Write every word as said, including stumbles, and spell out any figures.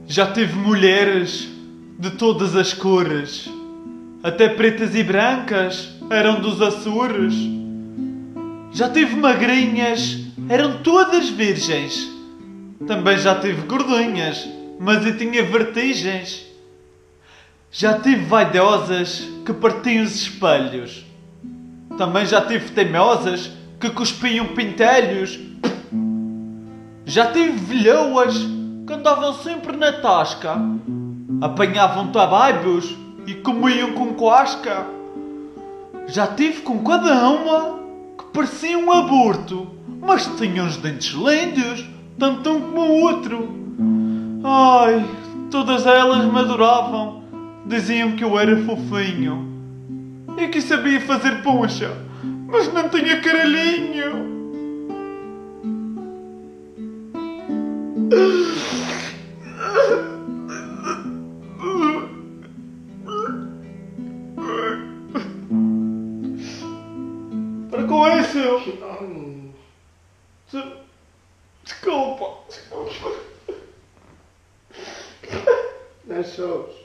Já tive mulheres de todas as cores, até pretas e brancas, eram dos Açores. Já tive magrinhas, eram todas virgens. Também já tive gordinhas, mas eu tinha vertigens. Já tive vaidosas que partiam os espelhos. Também já tive teimosas que cuspiam pintelhos. Já tive velhoas que andavam sempre na tasca, apanhavam trabalhos e comiam com casca. Já tive com cada uma que parecia um aborto, mas tinham os dentes lindos, tanto um como o outro. Ai, todas elas me adoravam, diziam que eu era fofinho e que sabia fazer poncha, mas não tinha caralhinho. Para com isso! Desculpa! Desculpa! Não é só.